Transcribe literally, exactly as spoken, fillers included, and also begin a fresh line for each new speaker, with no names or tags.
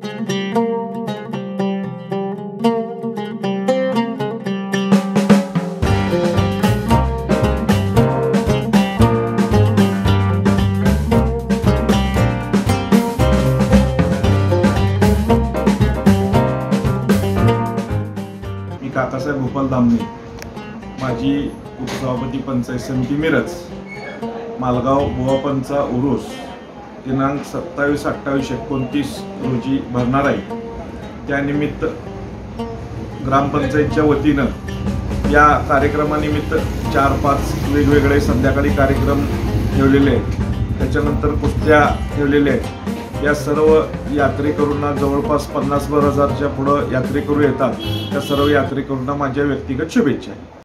काकासाहेब गोपाल दामणे, माजी उपसभापती पंचायत समिती मिरज, मालगाव बुवापंचा उरूस दिनांक सत्तावीस अठ्ठावीस एकोणतीस रोजी भरणार आहे। त्यानिमित्त ग्रामपंचायतच्या वतीनं या कार्यक्रमानिमित्त चार पाच वेगवेगळे संध्याकाळी कार्यक्रम ठेवलेले आहेत। त्याच्यानंतर कुस्त्या ठेवलेल्या आहेत। या सर्व यात्रेकरूंना जवळपास पन्नास भर हजारच्या पुढं यात्रेकरू येतात। त्या सर्व यात्रेकरूंना माझ्या व्यक्तिगत शुभेच्छा।